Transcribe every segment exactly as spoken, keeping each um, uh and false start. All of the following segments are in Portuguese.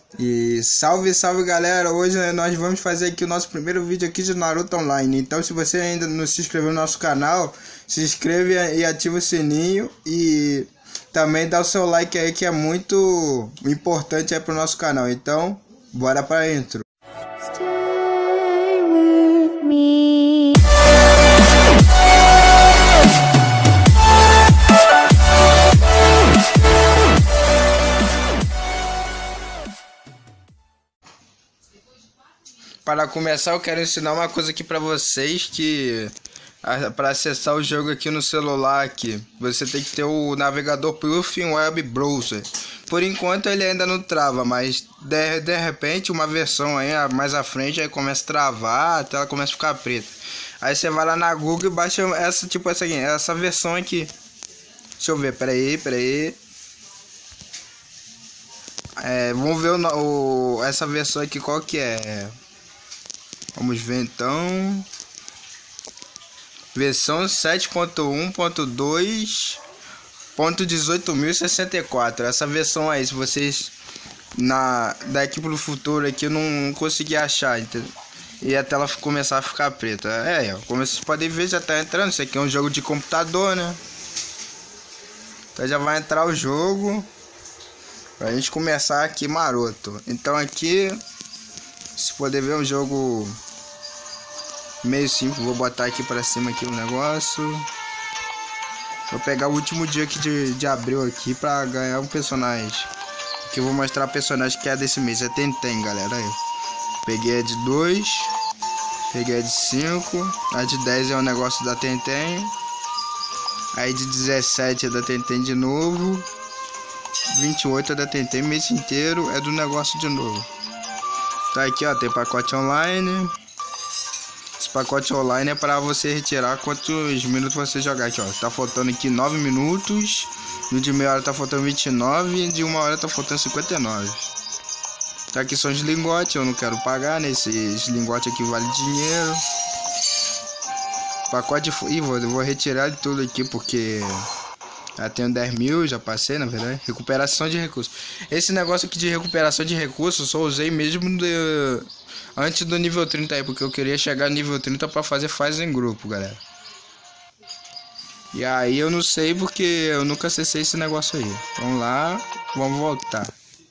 E salve, salve galera, hoje nós vamos fazer aqui o nosso primeiro vídeo aqui de Naruto Online. Então se você ainda não se inscreveu no nosso canal, se inscreve e ativa o sininho. E também dá o seu like aí, que é muito importante aí pro nosso canal. Então, bora pra intro. Stay with me. Para começar, eu quero ensinar uma coisa aqui para vocês, que para acessar o jogo aqui no celular aqui, você tem que ter o navegador Puffin Web Browser. Por enquanto ele ainda não trava, mas de, de repente uma versão aí mais à frente aí começa a travar, a tela começa a ficar preta. Aí você vai lá na Google e baixa essa, tipo essa aqui, essa versão aqui. Deixa eu ver, peraí, peraí. É, vamos ver o, o, essa versão aqui, qual que é. Vamos ver então. Versão sete ponto um ponto dois ponto dezoito mil e sessenta e quatro. Essa versão aí, se vocês na daqui pro futuro aqui não conseguir achar, entendeu? E a tela começar a ficar preta. É, como vocês podem ver, já tá entrando. Isso aqui é um jogo de computador, né? Então já vai entrar o jogo pra gente começar aqui maroto. Então aqui, se poder ver, um jogo meio simples. Vou botar aqui pra cima aqui o negócio. Vou pegar o último dia aqui de, de abril aqui pra ganhar um personagem. Que eu vou mostrar o personagem que é desse mês. É Tenten, galera. Aí. Peguei a de dois. Peguei a de cinco. A de dez é o negócio da Tenten. Aí de dezessete é da Tenten de novo. vinte e oito é da Tenten. Mês inteiro é do negócio de novo. Tá aqui, ó. Tem pacote online. Esse pacote online é para você retirar quantos minutos você jogar aqui, ó. Tá faltando aqui nove minutos. No de meia hora tá faltando vinte e nove. E de uma hora tá faltando cinquenta e nove. Tá aqui são os lingotes. Eu não quero pagar, né? Esses lingotes aqui vale dinheiro. Pacote. Ih, vou, vou retirar de tudo aqui porque já tenho dez mil, já passei, na verdade. Recuperação de recursos. Esse negócio aqui de recuperação de recursos eu só usei mesmo de... antes do nível trinta aí, porque eu queria chegar no nível trinta pra fazer fase em grupo, galera. E aí eu não sei porque eu nunca acessei esse negócio aí. Vamos lá, vamos voltar.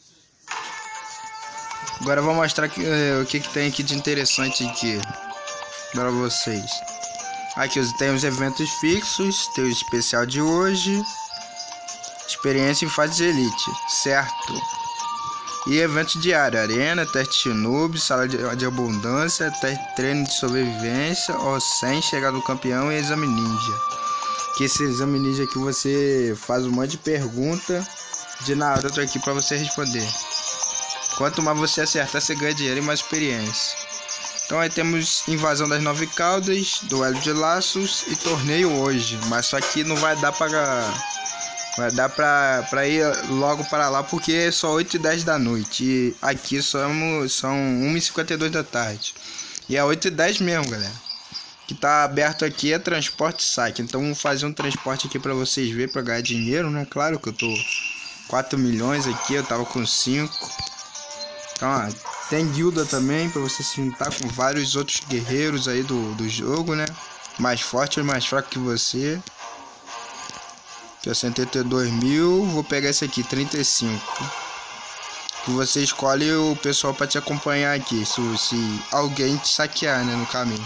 Agora eu vou mostrar que, uh, o que, que tem aqui de interessante aqui para vocês. Aqui tem os eventos fixos, tem o especial de hoje, experiência em fase de elite, certo? E evento diário, arena, teste noob, sala de, de abundância, teste, treino de sobrevivência, O cem, chegada do campeão e exame ninja. Que esse exame ninja aqui você faz um monte de pergunta de Naruto aqui para você responder. Quanto mais você acertar, você ganha dinheiro e mais experiência. Então aí temos invasão das nove caudas, duelo de laços e torneio hoje. Mas só que não vai dar para... Vai dar pra, pra ir logo para lá porque é só oito e dez da noite. E aqui somos, são uma e cinquenta e dois da tarde. E é oito e dez mesmo, galera. Que tá aberto aqui é transporte saque. Então vamos fazer um transporte aqui pra vocês verem, pra ganhar dinheiro, né? Claro que eu tô quatro milhões aqui, eu tava com cinco. Então, ó, tem guilda também pra você se juntar com vários outros guerreiros aí do, do jogo, né? Mais forte ou mais fraco que você. Que é setenta e dois mil, vou pegar esse aqui, trinta e cinco. Que você escolhe o pessoal para te acompanhar aqui, se, se alguém te saquear, né, no caminho.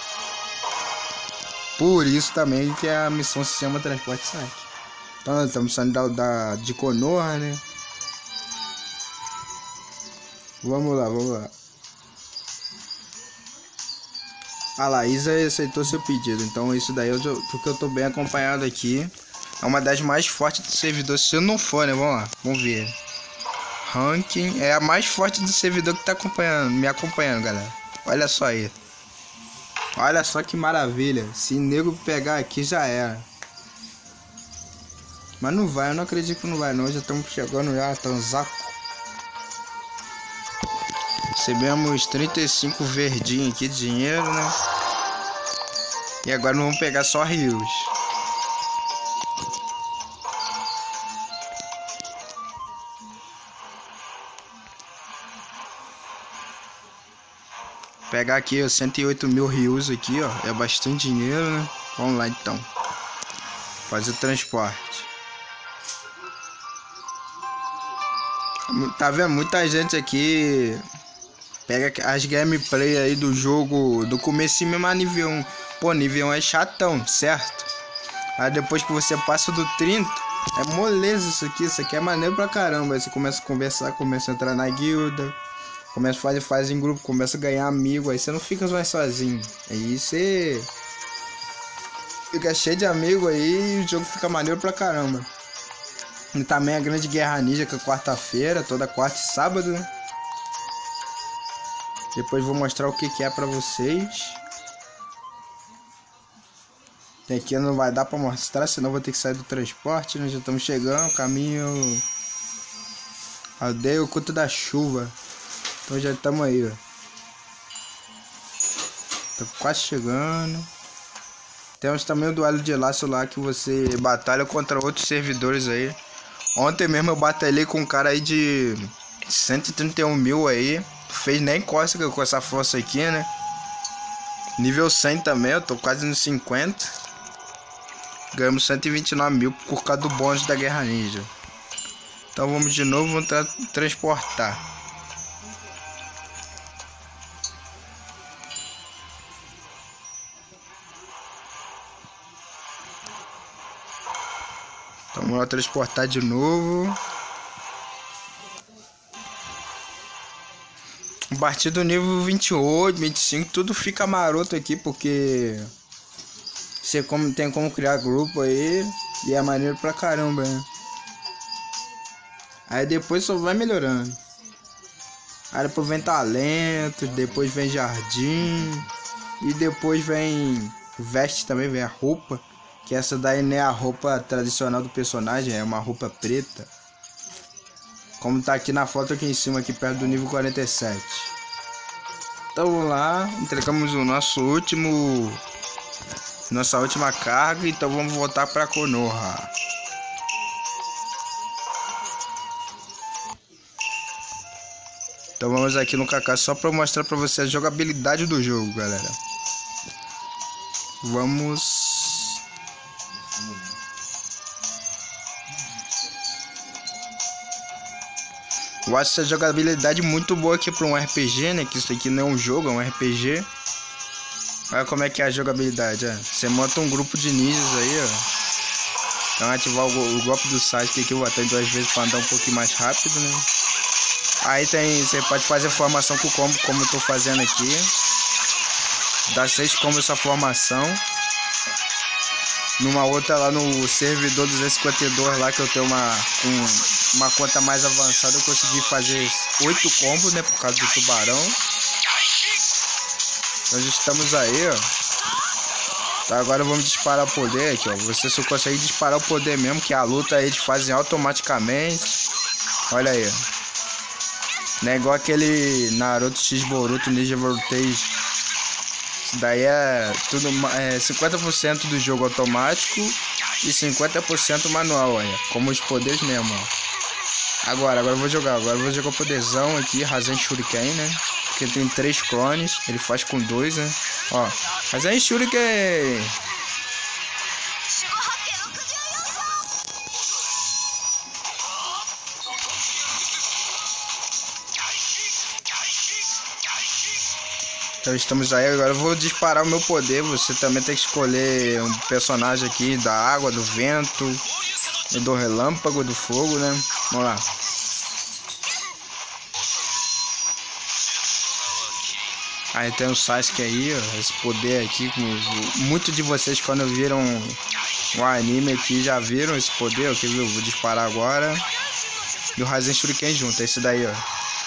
Por isso também que a missão se chama Transporte Saque. Então estamos saindo da, da, de Konoha, né. Vamos lá, vamos lá. A Laísa aceitou seu pedido, então isso daí eu, porque eu tô bem acompanhado aqui. É uma das mais fortes do servidor. Se eu não for, né? Vamos lá. Vamos ver. Ranking. É a mais forte do servidor que tá acompanhando. Me acompanhando, galera. Olha só aí. Olha só que maravilha. Se nego pegar aqui, já era. Mas não vai. Eu não acredito que não vai, não. Já estamos chegando já. Tanzaco. Recebemos trinta e cinco verdinhos aqui de dinheiro, né? E agora não vamos pegar só rios. Pegar aqui, ó, cento e oito mil rios aqui, ó. É bastante dinheiro, né? Vamos lá, então. Fazer transporte. Tá vendo? Muita gente aqui pega as gameplay aí do jogo do começo mesmo a nível um. Pô, nível um é chatão, certo? Aí depois que você passa do trinta, é moleza isso aqui. Isso aqui é maneiro pra caramba. Aí você começa a conversar, começa a entrar na guilda, começa a fazer fase em grupo, começa a ganhar amigo. Aí você não fica mais sozinho. Aí você fica cheio de amigo aí e o jogo fica maneiro pra caramba. E também a Grande Guerra Ninja, que é quarta-feira, toda quarta e sábado, né? Depois vou mostrar o que que é pra vocês. Que aqui não vai dar pra mostrar, senão vou ter que sair do transporte, né? Já estamos chegando, caminho Aldeia Oculta da Chuva. Então já estamos aí, ó. Tô quase chegando. Temos também o duelo de laço lá, que você batalha contra outros servidores aí. Ontem mesmo eu batalhei com um cara aí de cento e trinta e um mil aí. Fez nem cócega com essa força aqui, né? Nível cem também, eu tô quase nos cinquenta. Ganhamos cento e vinte e nove mil por causa do bônus da Guerra Ninja. Então vamos de novo, vamos tra transportar. Então vamos lá transportar de novo. A partir do nível vinte e oito, vinte e cinco, tudo fica maroto aqui, porque você como, tem como criar grupo aí e é maneiro pra caramba, né? Aí depois só vai melhorando. Aí depois vem talentos, depois vem jardim e depois vem veste também, vem a roupa. Que essa daí não é a roupa tradicional do personagem, é uma roupa preta. Como tá aqui na foto aqui em cima, aqui perto do nível quarenta e sete. Então vamos lá, entregamos o nosso último... Nossa última carga, então vamos voltar para Konoha. Então vamos aqui no Kaká só para mostrar para você a jogabilidade do jogo, galera. Vamos... Eu acho essa jogabilidade muito boa aqui para um R P G, né? Que isso aqui não é um jogo, é um R P G. Olha como é que é a jogabilidade, ó. Você monta um grupo de ninjas aí, ó. Então ativar o, o golpe do Sasuke aqui, eu vou até duas vezes para andar um pouquinho mais rápido, né? Aí tem, você pode fazer formação com combo, como eu tô fazendo aqui. Dá seis combos essa formação. Numa outra lá no servidor duzentos e cinquenta e dois lá, que eu tenho uma, um, uma conta mais avançada, eu consegui fazer oito combos, né, por causa do tubarão. Nós estamos aí, ó. Tá, agora vamos disparar o poder aqui, ó. Você só consegue disparar o poder mesmo, que a luta aí eles fazem automaticamente. Olha aí, ó. Não é igual aquele Naruto X Boruto Ninja Voltage. Isso daí é tudo, é cinquenta por cento do jogo automático e cinquenta por cento manual, olha. Como os poderes mesmo, ó. Agora, agora eu vou jogar. Agora eu vou jogar o poderzão aqui, Rasen Shuriken, né? Porque tem três clones, ele faz com dois, né? Ó, Rasen Shuriken. Então estamos aí, agora eu vou disparar o meu poder. Você também tem que escolher um personagem aqui da água, do vento, do relâmpago, do fogo, né? Vamos lá. Aí tem o Sasuke aí, ó, esse poder aqui. Muitos de vocês quando viram o anime aqui já viram esse poder, ó, que eu vou disparar agora. E o Rasen Shuriken junto, é esse daí, ó.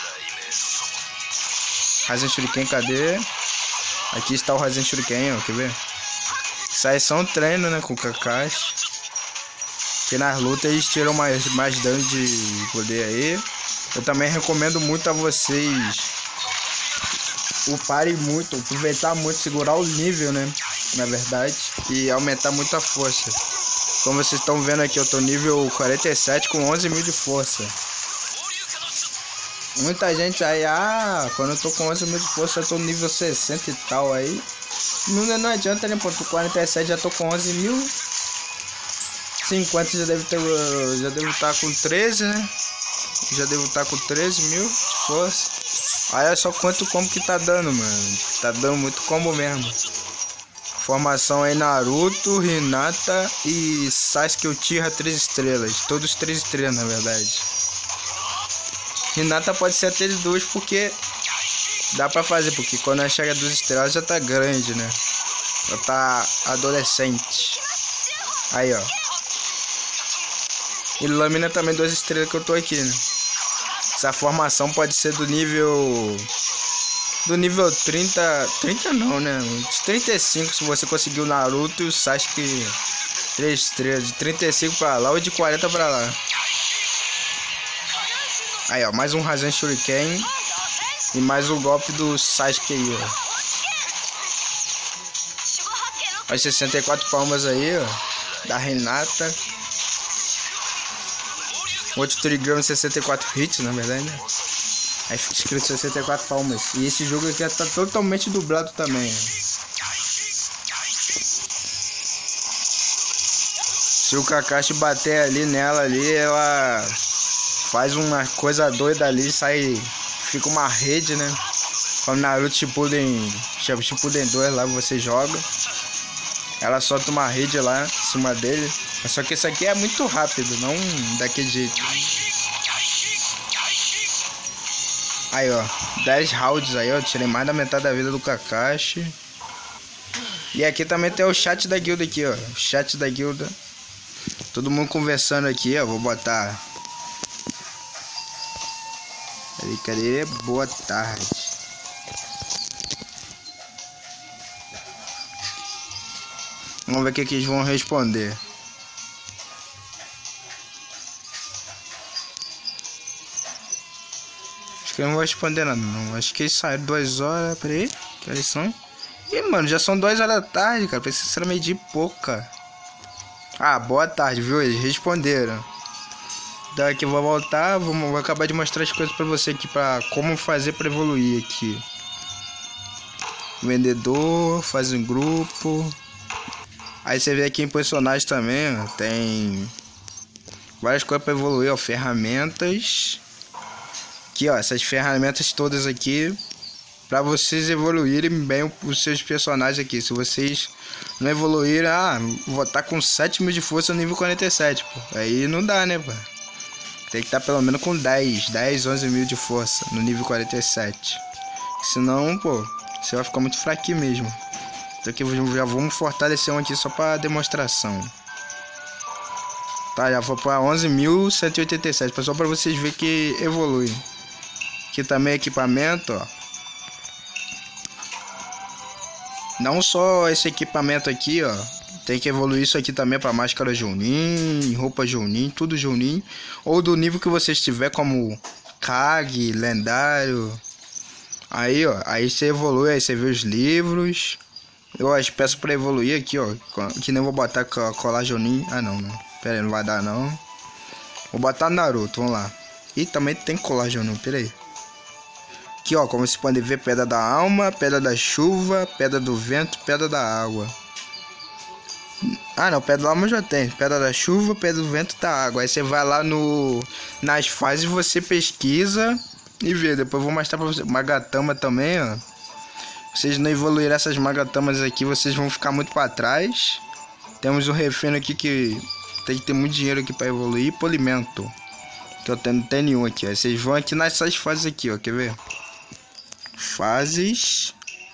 Rasen Shuriken, cadê? Aqui está o Rasen Shuriken, ó, quer ver? Isso aí são treino, né, com o Kakashi. Que nas lutas eles tiram mais, mais dano de poder aí. Eu também recomendo muito a vocês uparem muito, aproveitar muito, segurar o nível, né, na verdade. E aumentar muito a força. Como vocês estão vendo aqui, eu tô nível quarenta e sete com onze mil de força. Muita gente aí, ah, quando eu tô com onze mil de força, eu tô no nível sessenta e tal aí. Não, não adianta, né, pô, tô quarenta e sete, já tô com onze mil. cinquenta já deve ter, já devo estar com treze, né? Já devo estar com treze mil de força. Olha só quanto combo que tá dando, mano. Tá dando muito combo mesmo. Formação aí Naruto, Hinata e Sasuke Uchiha três estrelas. Todos três estrelas, na verdade. Hinata pode ser até duas porque dá pra fazer, porque quando ela chega a duas estrelas já tá grande, né? Já tá adolescente. Aí, ó. E Lâmina também duas estrelas que eu tô aqui, né? Essa formação pode ser do nível... Do nível trinta... trinta não, né? trinta e cinco se você conseguir o Naruto e o Sasuke três estrelas. De trinta e cinco pra lá ou de quarenta pra lá. Aí, ó. Mais um Rasen Shuriken. E mais um golpe do Sasuke aí, ó. As sessenta e quatro palmas aí, ó. Da Hinata. Outro Trigrama sessenta e quatro hits, na verdade, né? Aí fica escrito sessenta e quatro palmas. E esse jogo aqui tá totalmente dublado também. Se o Kakashi bater ali nela ali, ela faz uma coisa doida ali, sai, fica uma rede, né? Como Naruto Shippuden, Shippuden dois lá você joga. Ela solta uma rede lá em cima dele. Só que isso aqui é muito rápido, não daquele jeito. Aí, ó, dez rounds aí, ó, tirei mais da metade da vida do Kakashi. E aqui também tem o chat da guilda aqui, ó, o chat da guilda. Todo mundo conversando aqui, ó, vou botar. Cadê, cadê? Boa tarde. Vamos ver o que, que eles vão responder. Acho que eu não vou responder nada, não. Acho que eles saíram duas horas. Pera aí, que horas são? Ih, mano, já são duas horas da tarde, cara. Pensei que será meio de pouco, cara. Ah, boa tarde, viu? Eles responderam. Daqui eu vou voltar. Vou, vou acabar de mostrar as coisas pra você aqui. Pra como fazer pra evoluir aqui. Vendedor, faz um grupo. Aí você vê aqui em personagens também, ó, tem várias coisas para evoluir, ó, ferramentas. Aqui, ó, essas ferramentas todas aqui para vocês evoluírem bem os seus personagens aqui. Se vocês não evoluírem, ah, vou estar com sete mil de força no nível quarenta e sete, pô. Aí não dá, né, pô? Tem que estar pelo menos com dez, dez, onze mil de força no nível quarenta e sete. Senão, pô, você vai ficar muito fraquinho mesmo. Então aqui já vamos fortalecer um aqui só para demonstração. Tá, já vou para onze mil cento e oitenta e sete, só para vocês verem que evolui. Aqui também é equipamento, ó. Não só esse equipamento aqui, ó. Tem que evoluir isso aqui também para máscara Jounin, roupa Jounin, tudo Jounin. Ou do nível que você estiver, como Kage, lendário. Aí, ó, aí você evolui, aí você vê os livros. Eu as peças para evoluir aqui, ó. Que nem vou botar colar Jounin. Ah, não, não. Pera aí, não vai dar, não. Vou botar Naruto, vamos lá. E também tem colar Jounin, pera aí. Aqui, ó, como vocês podem ver, pedra da alma, pedra da chuva, pedra do vento, pedra da água. Ah, não, pedra da alma já tem. Pedra da chuva, pedra do vento, da água. Aí você vai lá no nas fases, você pesquisa e vê. Depois eu vou mostrar pra vocês. Magatama também, ó. Vocês não evoluírem essas magatamas aqui, vocês vão ficar muito para trás. Temos um refino aqui que tem que ter muito dinheiro aqui para evoluir. Polimento, que eu tenho, não tem nenhum aqui. Aí vocês vão aqui nessas fases aqui, ó. Quer ver? Fases.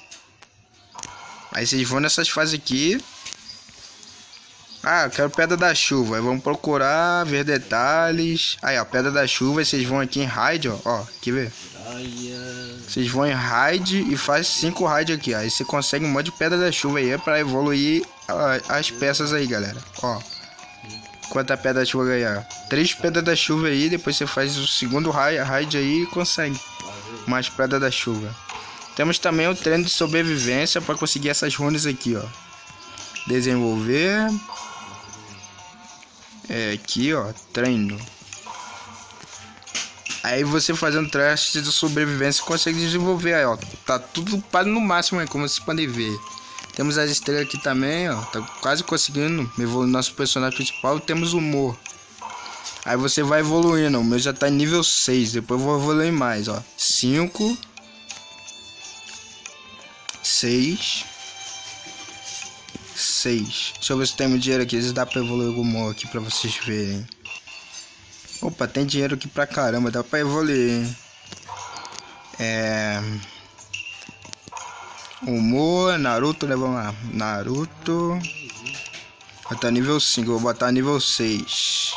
Aí vocês vão nessas fases aqui. Ah, eu quero pedra da chuva. Aí vamos procurar, ver detalhes. Aí, ó, pedra da chuva. Aí vocês vão aqui em raid, ó. Ó, quer ver? Vocês vão em raid e faz cinco raid aqui. Aí você consegue um monte de pedra da chuva aí para evoluir a, as peças aí, galera. Ó, quanta pedra da chuva ganhar? Três pedras da chuva aí. Depois você faz o segundo raid aí e consegue mais pedra da chuva. Temos também o treino de sobrevivência para conseguir essas runas aqui, ó. Desenvolver. É aqui, ó, treino. Aí você fazendo testes de sobrevivência consegue desenvolver aí, ó. Tá tudo quase no máximo aí, como vocês podem ver. Temos as estrelas aqui também, ó. Tá quase conseguindo evoluir nosso personagem principal. Temos o humor. Aí você vai evoluindo. O meu já tá em nível seis. Depois eu vou evoluir mais, ó. cinco. seis. seis. Deixa eu ver se tem dinheiro aqui. Se dá pra evoluir o humor aqui pra vocês verem. Opa, tem dinheiro aqui pra caramba. Dá pra evoluir, hein? É... Humor, Naruto, né? Vamos lá. Naruto. Vai tá nível cinco. Vou botar nível seis.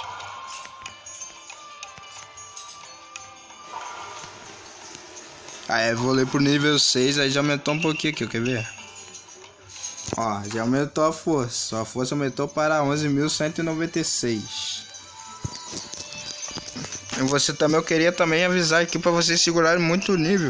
Aí evoluí pro nível seis. Aí já aumentou um pouquinho aqui, quer ver? Ó, já aumentou a força. A força aumentou para onze mil cento e noventa e seis. E você também, eu queria também avisar aqui para vocês segurarem muito o nível.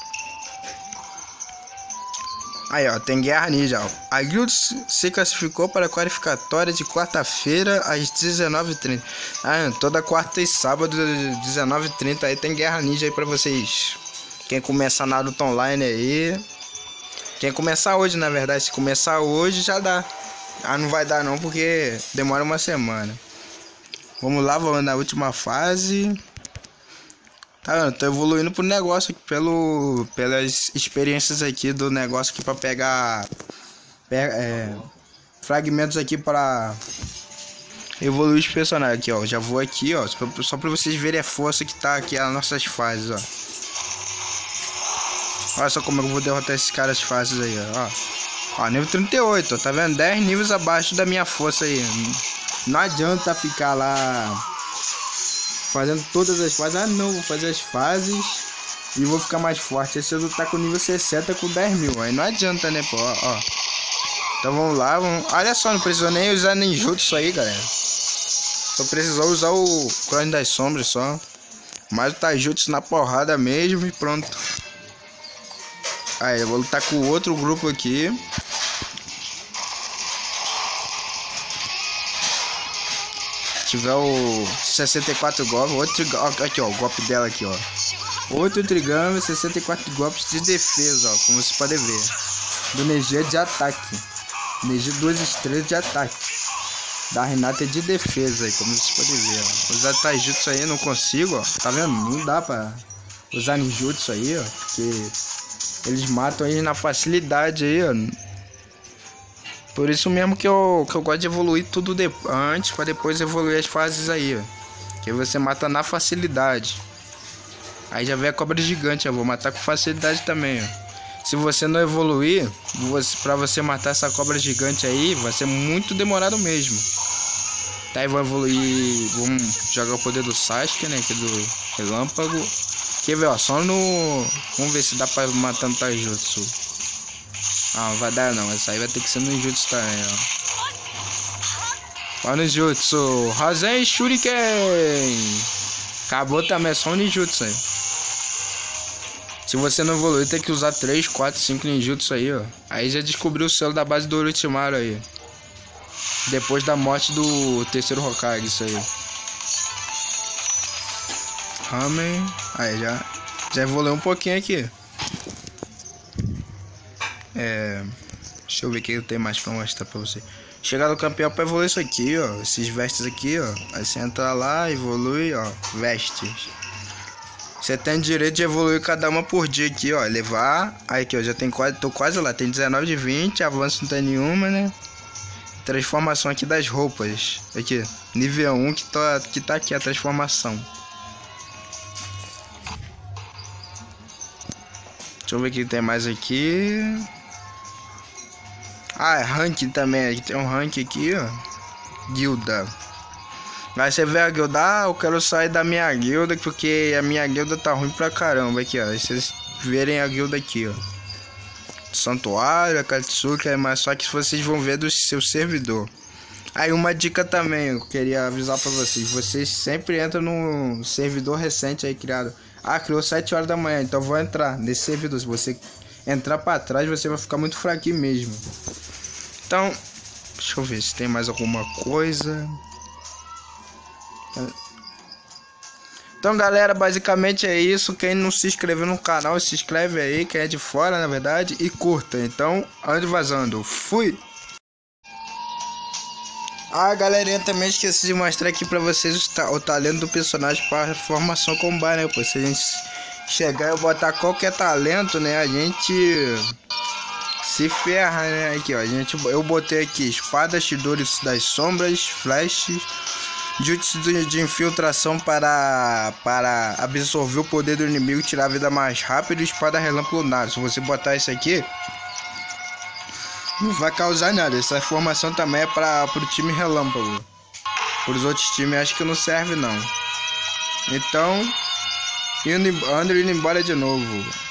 Aí, ó, tem Guerra Ninja, ó. A guild se classificou para a qualificatória de quarta-feira às dezenove e trinta. Ah, toda quarta e sábado, dezenove e trinta, aí tem Guerra Ninja aí para vocês. Quem começar Naruto Online aí. Quem começar hoje, na verdade, se começar hoje já dá. Ah, não vai dar não, porque demora uma semana. Vamos lá, vamos na última fase. Tá, eu tô evoluindo pro negócio aqui, pelo, pelas experiências aqui do negócio aqui pra pegar é, fragmentos aqui pra evoluir os personagens aqui, ó. Já vou aqui, ó, só pra vocês verem a força que tá aqui as nossas fases, ó. Olha só como eu vou derrotar esses caras fáceis aí, ó. Ó, nível trinta e oito, ó, tá vendo? dez níveis abaixo da minha força aí. Não adianta ficar lá fazendo todas as fases. Ah, não, vou fazer as fases e vou ficar mais forte. Esse eu tá com nível sessenta com dez mil. Aí não adianta, né, pô, ó, ó. Então vamos lá, vamos... Olha só, não precisou nem usar ninjutsu aí, galera. Só precisou usar o clone das sombras só. Mas o taijutsu na porrada mesmo e pronto. Aí, eu vou lutar com o outro grupo aqui. Tiver o sessenta e quatro golpes, outro, aqui ó, o golpe dela aqui ó, outro Trigami, sessenta e quatro golpes de defesa, ó, como vocês podem ver, do energia de ataque, energia duas estrelas de ataque, da Renata é de defesa aí, como vocês podem ver, ó. Usar taijutsu aí eu não consigo, ó, tá vendo? Não dá pra usar ninjutsu aí, ó, porque eles matam aí na facilidade aí, ó. Por isso mesmo que eu, que eu gosto de evoluir tudo de, antes, para depois evoluir as fases aí, ó. Que você mata na facilidade. Aí já vem a cobra gigante, eu vou matar com facilidade também, ó. Se você não evoluir, você, pra você matar essa cobra gigante aí, vai ser muito demorado mesmo. Tá, aí vou evoluir, vamos jogar o poder do Sasuke, né, que é do relâmpago. Quer ver, ó, só no... Vamos ver se dá pra matar no taijutsu. Ah, não vai dar não, essa aí vai ter que ser no ninjutsu também, ó. Ó, ninjutsu, Rasen Shuriken. Acabou também, é só um ninjutsu aí. Se você não evoluir, tem que usar três, quatro, cinco ninjutsu aí, ó. Aí já descobriu o selo da base do Orochimaru aí. Depois da morte do terceiro Hokage, isso aí. Ramen. Aí já, já evoluiu um pouquinho aqui. É, deixa eu ver o que eu tenho mais pra mostrar pra você. Chegar no campeão pra evoluir isso aqui, ó. Esses vestes aqui, ó. Aí você entra lá, evolui, ó. Vestes. Você tem direito de evoluir cada uma por dia aqui, ó. Levar. Aí aqui, ó. Já tem quase. Tô quase lá. Tem dezenove de vinte. Avanço não tem nenhuma, né? Transformação aqui das roupas. Aqui. Nível um que tá, que tá aqui a transformação. Deixa eu ver o que tem mais aqui. Ah, é ranking também. Aqui tem um ranking aqui, ó. Guilda. Aí você vê a guilda. Ah, eu quero sair da minha guilda porque a minha guilda tá ruim pra caramba. Aqui, ó. Aí vocês verem a guilda aqui, ó. Santuário, Akatsuki, mas só que vocês vão ver do seu servidor. Aí uma dica também, eu queria avisar pra vocês. Vocês sempre entram no servidor recente aí criado. Ah, criou sete horas da manhã, então vou entrar nesse servidor. Se você entrar pra trás, você vai ficar muito fraquinho mesmo. Então, deixa eu ver se tem mais alguma coisa. Então, galera, basicamente é isso. Quem não se inscreveu no canal, se inscreve aí. Quem é de fora, na verdade, e curta. Então, ande vazando. Fui! Ah, galerinha, também esqueci de mostrar aqui pra vocês o, ta o talento do personagem para formação combar, né? Pô, se a gente chegar e botar qualquer talento, né? A gente se ferra, né? Aqui, ó. A gente, eu botei aqui espada, Chidori das sombras, flash, jutsu de infiltração para, para absorver o poder do inimigo e tirar a vida mais rápido, e espada relâmpago lunar. Se você botar isso aqui, não vai causar nada. Essa formação também é para o time relâmpago. Para os outros times acho que não serve não. Então, indo, ando indo embora de novo.